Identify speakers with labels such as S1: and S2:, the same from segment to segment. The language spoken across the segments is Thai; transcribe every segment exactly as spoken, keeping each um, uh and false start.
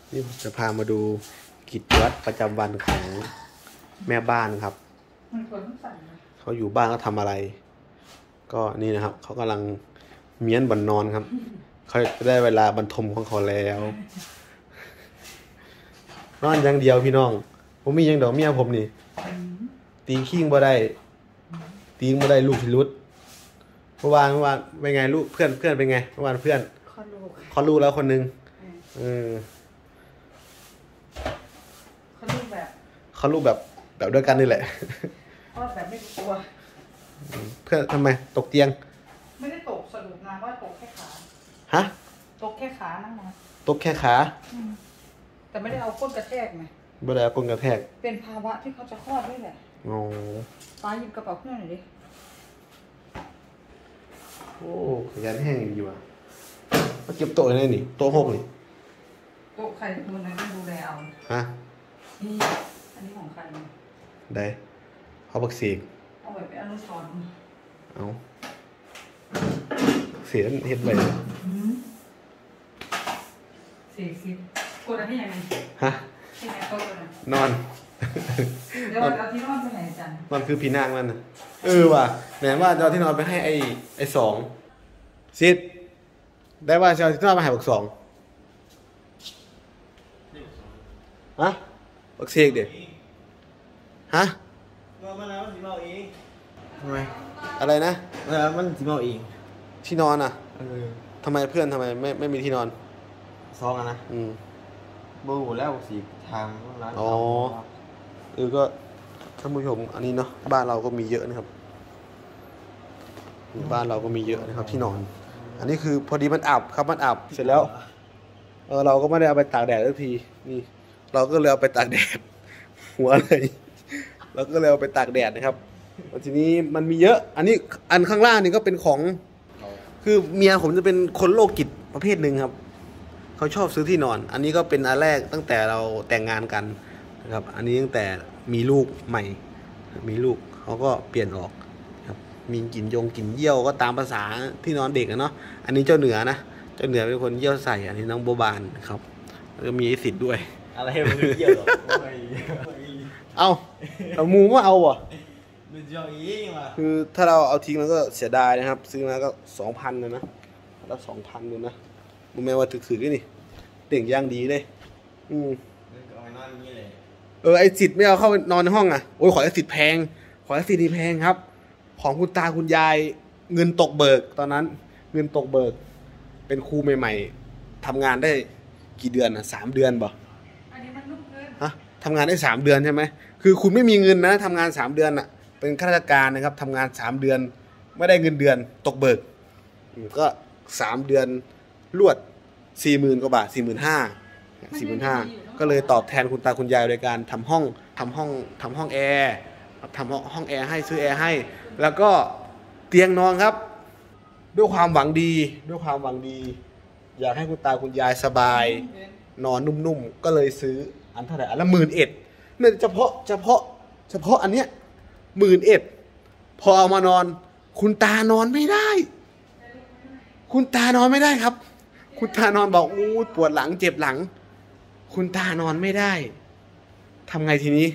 S1: นี่จะพามาดูกิจวัตรประจำวันของแม่บ้านครับเขาอยู่บ้านเขาทำอะไรก็นี่นะครับเขากำลังเมี้ยนบันนอนครับเขาได้เวลาบรรทมของเขาแล้วนอนอย่างเดียวพี่น้องผมมีอย่างเดียวเมียผมนี่ตีขิ้งบ่ได้ตีบ่ได้ลูกพิรุษเมื่อวานเมื่อวานเป็นไงลูกเพื่อนเพื่อนเป็นไงเมื่อวานเพื่อน
S2: คลอดลูก
S1: คลอดลูกแล้วคนนึงเออ
S2: คลอดลูกแบบ
S1: คลอดลูกแบบแบบด้วยกันนี่แหละ
S2: คลอดแบบไม่กลัว
S1: เพื่อนทำไมตกเตียง
S2: ไม่ได้ตกสรุปนะว่าตกแค่ขา
S1: ฮะ
S2: ตกแค่ขานั่งนะ
S1: ตกแค่ขา
S2: แต่ไม่ได้เอาก้นกระแทกไง
S1: ไม่ได้เอาก้นกระแทก
S2: เป็นภาวะที่เขาจะคลอดด้วยแหละ
S1: อ๋อ
S2: ป้าหยิบกระเป๋าเพื่อนหน่อยดิ
S1: โอ้ขยันแห้งอยู่อ่ะมาเก็บโต๊ะอะไรนี่โต๊ะหกนี่
S2: โต๊ะใครคนนั้นดูแลเอา
S1: ฮะ
S2: นี่อันนี้ของใคร
S1: ได้เขาบักเสก
S2: เอาไว้เป็นอนุสรณ์
S1: เอาเสียเห็ดไป
S2: เสียสิกดอะไรให้ยังไง
S1: ฮะ
S2: ที่ไหนก็กด
S1: นอน
S2: เดี๋ยวเอาที่นอนไปไหนจัน
S1: นอนคือพี่นางมันนะเออว่ะแหมว่าจะเอาที่นอนไปให้ไอ้ไอ้สองซิดได้ว่าจะเอาที่นอนมาให้บักสองฮะบักเสกเดี๋ยวฮะ
S3: นอนมาแล้วมันสิเมาเอง
S1: ทำไมอะไรนะ
S3: เออมันสิเมาเอง
S1: ที่นอนอ่ะ
S3: เออ
S1: ทำไมเพื่อนทำไมไม่ไม่มีที่นอน
S3: ซองอะนะ
S1: อืม
S3: บูแล้วสีทางร้าน
S1: อ๋อเออก็ท่านผู้ชมอันนี้เนาะบ้านเราก็มีเยอะนะครับบ้านเราก็มีเยอะนะครับที่นอนอันนี้คือพอดีมันอับครับมันอับเสร็จแล้วเออเราก็ไม่ได้เอาไปตากแดดสักทีนี่เราก็เลยเอาไปตากแดดหัวเลยเราก็เลยเอาไปตากแดดนะครับทีนี้มันมีเยอะอันนี้อันข้างล่างนี่ก็เป็นของคือเมียผมจะเป็นคนโรคจิตประเภทหนึ่งครับเขาชอบซื้อที่นอนอันนี้ก็เป็นอันแรกตั้งแต่เราแต่งงานกันนะครับอันนี้ตั้งแต่มีลูกใหม่มีลูกเขาก็เปลี่ยนออกครับมีกลิ่นยงกลิ่นเยี่ยวก็ตามภาษาที่นอนเด็กนะเนาะอันนี้เจ้าเหนือนะเจ้าเหนือเป็นคนเยี่ยวใส่อันนี้น้องโบบานครับแล้วก็มีสิทธิ์ด้วย
S3: อะไรมันเยี่ยวหรอ
S1: เอาเอามูว่าเอาอ่ะ
S3: คื
S1: อถ้าเราเอาทิ้งแล้วก็เสียดายนะครับซื้อมาก็สองพันเลยนะแล้วสองพันเลยนะมึงแม้ว่าถือๆนี่เต่งย่างดีเลยอืมเออไอสิทธิ์ไม่เอาเข้านอนในห้องอ่ะโอ้ยขอไอสิทธิ์แพงขอไอสิทธิ์นี่แพงครับของคุณตาคุณยายเงินตกเบิกตอนนั้นเงินตกเบิกเป็นครูใหม่ๆทำงานได้กี่เดือนอ่ะสามเดือนบ่
S2: อันนี้มันลูกเกิน
S1: ฮะทำงานได้สามเดือนใช่ไหมคือคุณไม่มีเงินนะทำงานสามเดือนอ่ะเป็นข้าราชการนะครับทำงานสามเดือนไม่ได้เงินเดือนตกเบิกก็สามเดือนรวดสี่หมื่นกว่าบาทสี่หมื่นห้าสี่หมื่นห้าก็เลยตอบแทนคุณตาคุณยายโดยการทำห้องทำห้องทำห้องแอร์ทำห้องห้องแอร์ให้ซื้อแอร์ให้แล้วก็เตียงนอนครับด้วยความหวังดีด้วยความหวังดีอยากให้คุณตาคุณยายสบายนอนนุ่มๆก็เลยซื้ออันเท่าไหร่อันละหมื่นเอ็ดเนี่ยเฉพาะเฉพาะเฉพาะอันเนี้ยหมื่นเอ็ดพอเอามานอนคุณตานอนไม่ได้คุณตานอนไม่ได้ครับคุณตานอนบอกอู้ปวดหลังเจ็บหลังคุณตานอนไม่ได้ทำไงทีนี้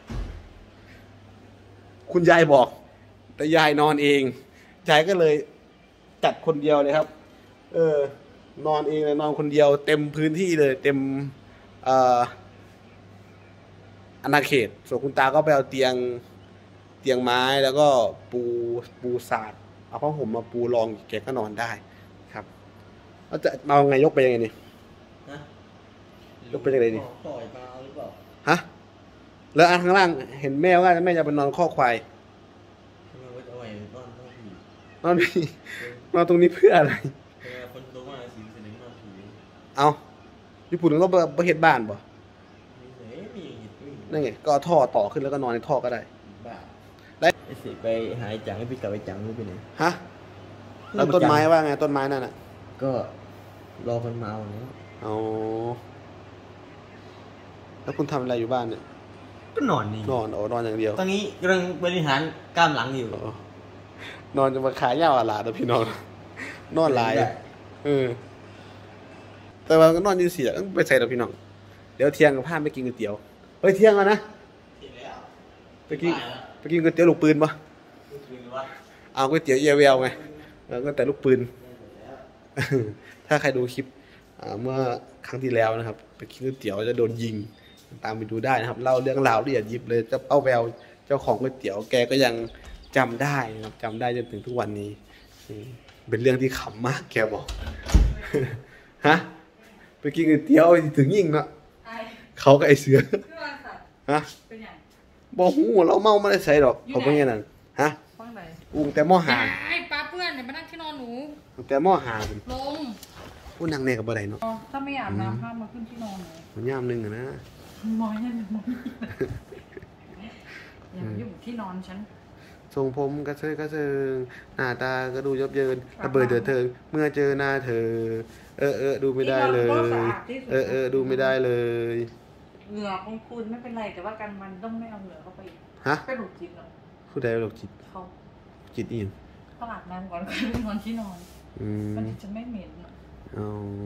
S1: คุณยายบอกแต่ยายนอนเองยายก็เลยจัดคนเดียวเลยครับเออนอนเองเลยนอนคนเดียวเต็มพื้นที่เลยเต็มเอ่ออาณาเขตส่วนคุณตาก็ไปเอาเตียงเตียงไม้แล้วก็ปูปูสาดเอาผ้าห่มมาปูรองแกก็นอนได้ครับแล้วจะเอาไงยกไปยังไงนี่ยกไปยังไงนี่
S3: ต่อยมาหรือเปล่า
S1: ฮะแล้วอันข้างล่างเห็นแม่ว่าแม่จะไปนอนข้อควายนอนนี่นอนตรงนี้เพื่ออะไรเอาญี่ปุ่นก็ประเทศบ้านบ่นั่นไงก็ท่อต่อขึ้นแล้วก็นอนในท่อก็ได้
S3: ได้ไอ้สิไปหายจังให้พี่กลับไปจังไม่ไปไหน
S1: ฮะแล้วต้นไม้ว่าไงต้นไม้นั่นน่ะ
S3: ก็รอคนมาเอาเนี่ย
S1: อ๋อแล้วคุณทำอะไรอยู่บ้านเนี่ย
S3: ก็นอนนี่
S1: นอนโอ้นอนอย่างเดียว
S3: ตอนนี้กำลังบริหารกล้ามหลังอยู่
S1: นอนจะมาขายยาวหลาแต่พี่นอนนอนหลายเออแต่ว่าก็นอนอยู่เสียไปใส่แต่พี่น้องเดี๋ยวเที่ยงกับพาไปกินก๋วยเตี๋ยวเฮ้ยเที่ยงแล้วนะไปกินไปกินก๋วยเตี๋ยวลูกปืนปะเอาก๋วยเตี๋ยวเอียเวลไงแล้วก็แต่ลูกปืน ถ้าใครดูคลิปเมื่อครั้งที่แล้วนะครับไปกินก๋วยเตี๋ยวจะโดนยิงตามไปดูได้นะครับเล่าเรื่องราวละเอียดยิบเลยเจ้าเป้าแววเจ้าของก๋วยเตี๋ยวแกก็ยังจำได้นะครับจำได้จนถึงทุกวันนี้เป็นเรื่องที่ขำมากแกบอก ฮะไปกินก๋วยเตี๋ยวถึงยิงเนาะเขากับไอเสือฮะบอกหูเราเมาไม่ได้ใส่หรอกเขาเป็นไงนั่นฮะอุ้งแต่หม้อหาง
S2: ไอ้ปลาเพื่อนเนี่ยมานั่งที่นอนหนู
S1: แต่หม้อหาง
S2: ลง
S1: พูดนางเนี่ยกับบ่ได้เนาะ
S2: ถ้าไม่อาบน้ำห้ามมาขึ้นที่นอนหนู
S1: มันย่ามนึงอะนะ
S2: มอยนั่นมอยอย่ายุ่งที่นอนฉัน
S1: ทรงผมกระเซยกระเซิงหน้าตาก็ดูยับเยินระเบิดเดือดเถิงเมื่อเจอหน้าเธอ เออเออดูไม่ได้เลย เออเออดูไม่ได้เลย
S2: เหงื่อของคุณไม่เป็นไรแต่ว่ากันมันต้องไม่เอาเหงื่อเข้าไป
S1: ฮะ
S2: ไปหลุดจิตหรอ
S1: ผู้ใดหลอกจิต
S2: เขา
S1: จิตอีก
S2: ต้องอาบน้ำก่อนค่อยไปนอนที่นอน
S1: อื
S2: มัน
S1: ม
S2: จะไม่เหม็น
S1: เอา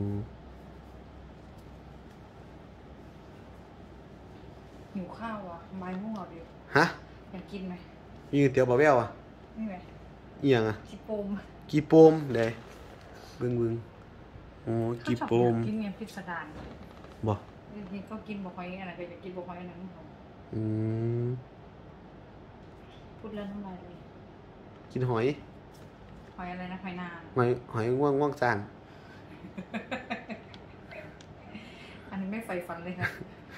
S2: หิวข้าวอ่ะไม้ม่วงเอาดิ
S1: ฮะ
S2: อยากกินไหม
S1: มีก๋วยเตี๋ยวบ่แววอ่ะ
S2: นี่ไหม
S1: อีหยังอ่ะ
S2: ชิโปม
S1: กีโปมเด้บึ้งบึ้งโอ้กีโปม
S2: กินเงี้ยพิสดาร
S1: บ่
S2: บางทีก็กินบะฮอยอะไรก็จะกินบะฮอยอันนั้นของ
S1: อืม
S2: พูดแล้วน้ำลายเลย
S1: กินหอย
S2: หอยอะไรนะหอยนาง
S1: หอยหอยง่วงง่วงจาง
S2: อันนี้ไม่ไฟฟันเลยค่ะ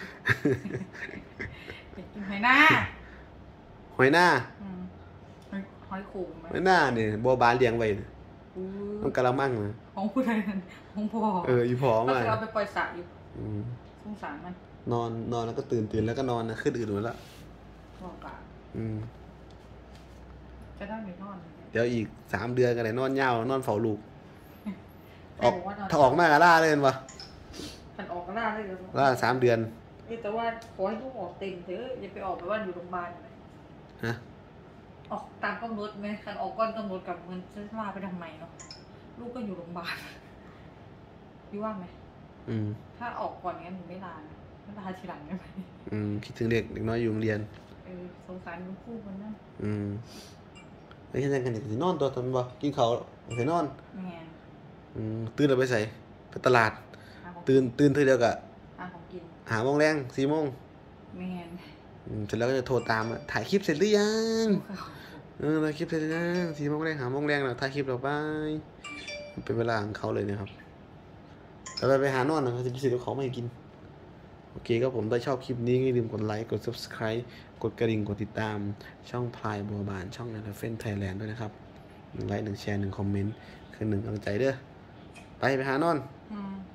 S2: อยากกินหอยหน้า
S1: หอยหน้า
S2: อืมหอยหอยขมไหม
S1: หอยหน้าเนี่ยบัวบานเลี้ยงไว้เนี่ย
S2: อู้
S1: มันกะละมังนะ
S2: ของผู้ใดนั่นของพ่อ
S1: เอออีพอ
S2: ก็
S1: มา
S2: จะเอาไปปล่อยสระอยู่
S1: อืม
S2: สงสารมัน
S1: นอนนอนแล้วก็ตื่นตื่นแล้วก็นอนนะขึ้นอื่นหมดแล้ว
S2: บอกอ่ะ
S1: อืม
S2: จะได้ไม่นอน
S1: เดี๋ยวอีกสามเดือนกันเลยนอนยาวนอนเฝ้าลูก
S2: ใค
S1: อ
S2: ร
S1: อก
S2: บอกว่านอน
S1: ถ้าออกมาก็ล่าเลยเห็นปะ
S2: ฉันออกก็ล่าเลยเหรอ
S1: ล่าสามเดือน
S2: เอ้ยแต่ว่าขอให้ลูกออกเต็มเถอะอย่าไปออกไปว่าอยู่โรงพยาบาลเลย
S1: ฮะ
S2: ออกตามกำหนดไหมคันออกก้อนกำหนดกับเงินจะลาไปทำไมเนาะลูกก็อยู่โรงพยาบาลพี่ว่าไหม
S1: อืม
S2: ถ้าออกก่อนงั้นหนูไม่ลานะไม่ลาทีหลังได้ไหม
S1: อืมคิดถึงเด็กเด็กน้อยอยู่โรงเรียน
S2: เออสงสารลูกคู่มันนะ
S1: อืมไม่ใช่กันเด็กสินอนตัวตนบ่กินข้าวไปนอน
S2: แม่น
S1: อืมตื่นแล้วไปใส่ไปตลาด
S2: หาของ
S1: ตื่นตื่นเท่าเดียวกะ
S2: หาของกิน
S1: หาโมงแรงสี่โมง
S2: แม่น
S1: อืมเสร็จแล้วก็จะโทรตามอะถ่ายคลิปเสร็จหรือยัง
S2: ลูกเขา
S1: เออถ่ายคลิปเสร็จหรือยังสี่โมงแรงหาโมงแรงแล้วถ่ายคลิปเราไปมันเป็นเวลาของเขาเลยนะครับแล้วไปไปหานอนนะครับจะไปซื้อของมาให้กินโอเคครับผมถ้าชอบคลิปนี้อย่าลืมกดไลค์กด ซับสไครบ์ กดกระดิ่งกดติดตามช่องพลายบัวบานช่องนันเฟนไทยแลนด์ด้วยนะครับหนึ่งไลค์หนึ่งแชร์หนึ่งคอมเมนต์คือหนึ่งกำลังใจเด้อไปไปหานอน
S2: อืม